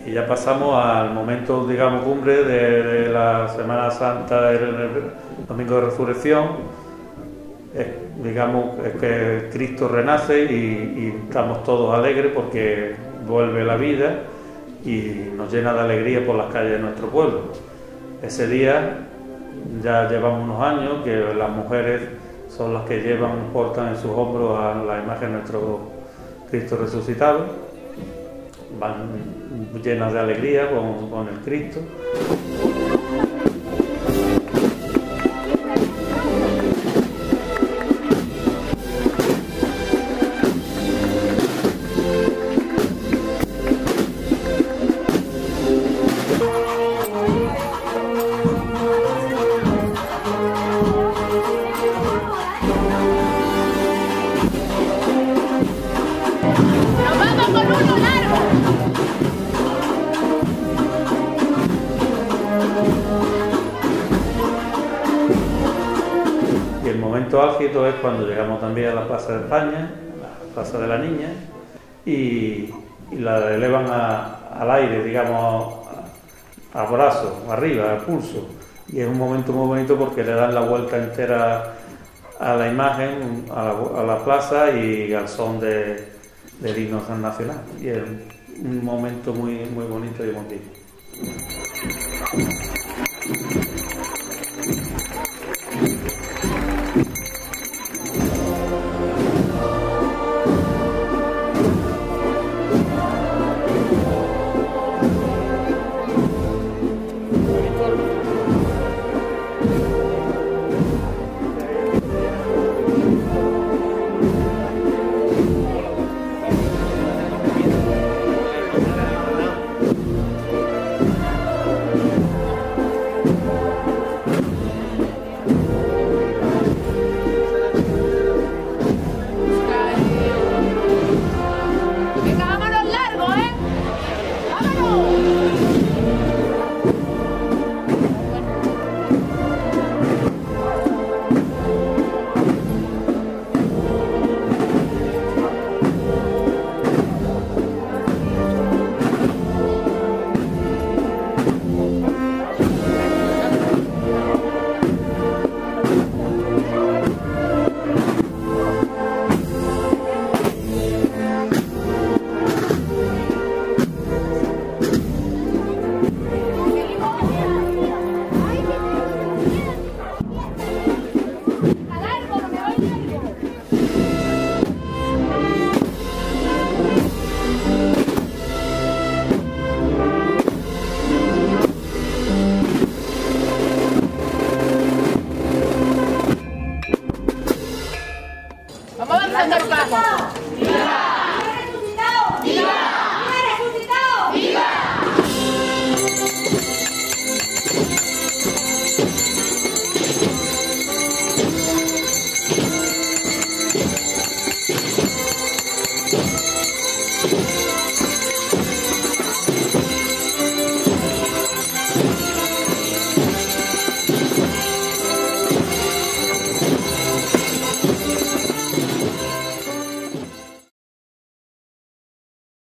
Y ya pasamos al momento, digamos, cumbre de la Semana Santa, el Domingo de Resurrección. Digamos, es que Cristo renace y estamos todos alegres porque vuelve la vida y nos llena de alegría por las calles de nuestro pueblo. Ese día ya llevamos unos años que las mujeres son las que portan en sus hombros a la imagen de nuestro Cristo resucitado. Van llenas de alegría con el Cristo. Y el momento álgido es cuando llegamos también a la Plaza de España, la Plaza de la Niña, y la elevan al aire, digamos, a brazos, arriba, al pulso. Y es un momento muy bonito porque le dan la vuelta entera a la imagen, a la plaza y al son del himno nacional. Y es un momento muy, muy bonito y emotivo.